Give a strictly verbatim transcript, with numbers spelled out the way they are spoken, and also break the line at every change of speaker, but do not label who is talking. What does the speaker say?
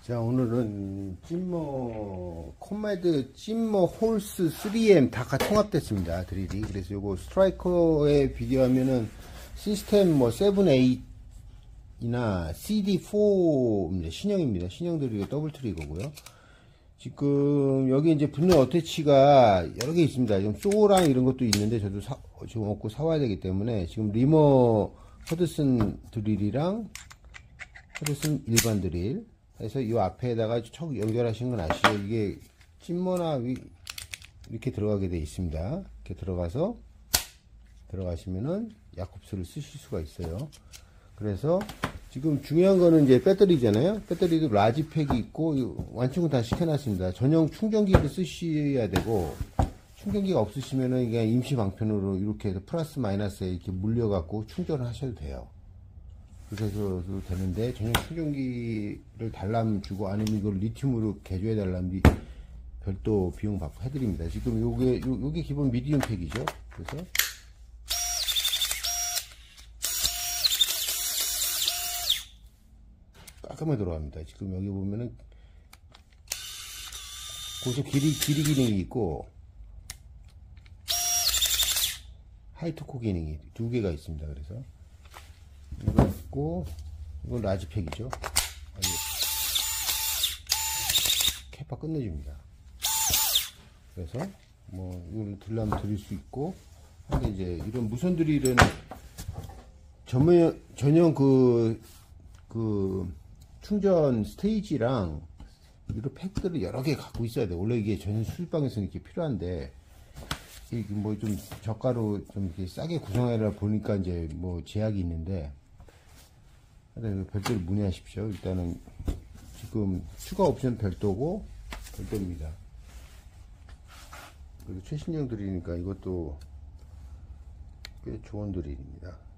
자, 오늘은 찐머 코메드 찐머 홀스 쓰리 엠 다 통합됐습니다. 드릴이. 그래서 요거 스트라이커에 비교하면은 시스템 뭐 세븐, 에잇이나 씨디 포입니다. 신형입니다. 신형 드릴이 더블 트리거고요. 지금 여기 이제 붙는 어태치가 여러 개 있습니다. 지금 소랑 이런 것도 있는데 저도 사, 지금 얻고 사와야 되기 때문에 지금 리머 허드슨 드릴이랑 허드슨 일반 드릴 그래서 이 앞에다가 척 연결하신 건 아시죠? 이게 찐머나 위 이렇게 들어가게 돼 있습니다. 이렇게 들어가서 들어가시면은 야콥스를 쓰실 수가 있어요. 그래서 지금 중요한 거는 이제 배터리잖아요. 배터리도 라지 팩이 있고 완충은 다 시켜놨습니다. 전용 충전기를 쓰셔야 되고 충전기가 없으시면은 그냥 임시 방편으로 이렇게 해서 플러스 마이너스에 이렇게 물려갖고 충전을 하셔도 돼요. 그래서 되는데 전용 충전기를 달라면 주고 아니면 이걸 리튬으로 개조해 달라면 별도 비용 받고 해드립니다. 지금 요게 요, 요게 기본 미디움 팩이죠. 그래서 깔끔하게 들어갑니다. 지금 여기 보면은 고속 길이 길이 기능이 있고 하이토코 기능이 두 개가 있습니다. 그래서 이거 있고 이건 라지팩이죠. 캐파 끝내줍니다. 그래서 뭐 이걸 들려면 드릴 수 있고 근데 이제 이런 무선 드릴은 전면 전용 그 그 충전 스테이지랑 이런 팩들을 여러 개 갖고 있어야 돼. 원래 이게 전용 수입방에서는 이렇게 필요한데 이게 뭐 좀 저가로 좀 이렇게 싸게 구성하려 보니까 이제 뭐 제약이 있는데 별도로 문의하십시오. 일단은 지금 추가 옵션 별도고 별도입니다. 그리고 최신형 드릴이니까 이것도 꽤 좋은 드릴입니다.